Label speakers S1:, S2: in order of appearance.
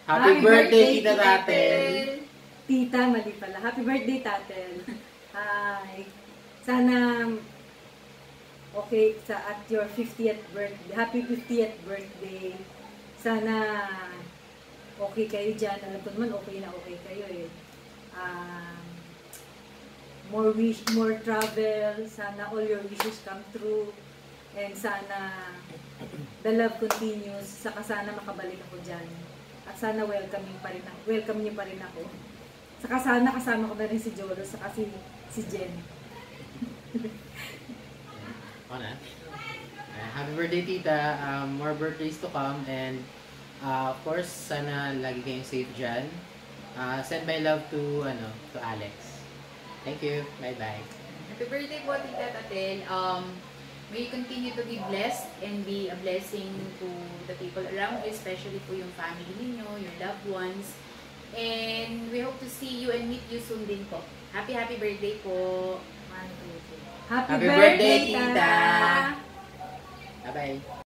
S1: Happy birthday, Tita Thatel!
S2: Tita, mali pala. Happy birthday, Thatel. Hi. Sana okay at your 50th birthday. Happy 50th birthday. Sana okay kayo dyan. Alam ko naman okay na okay kayo eh. More travel. Sana all your wishes come true. And sana the love continues. Saka sana makabalik ako dyan. At sana welcome niyo pa rin ako. Saka sana kasama ko na rin si Jolo, saka si Jen.
S1: Happy birthday, Tita. More birthdays to come. And of course, sana lagi kayong safe dyan. Send my love to Alex. Thank you. Bye-bye.
S3: Happy birthday po, Tita Thatel. May you continue to be blessed and be a blessing to the people around you, especially po yung family ninyo, your loved ones. And we hope to see you and meet you soon din po. Happy birthday po.
S2: Happy birthday, Tita!
S1: Bye-bye.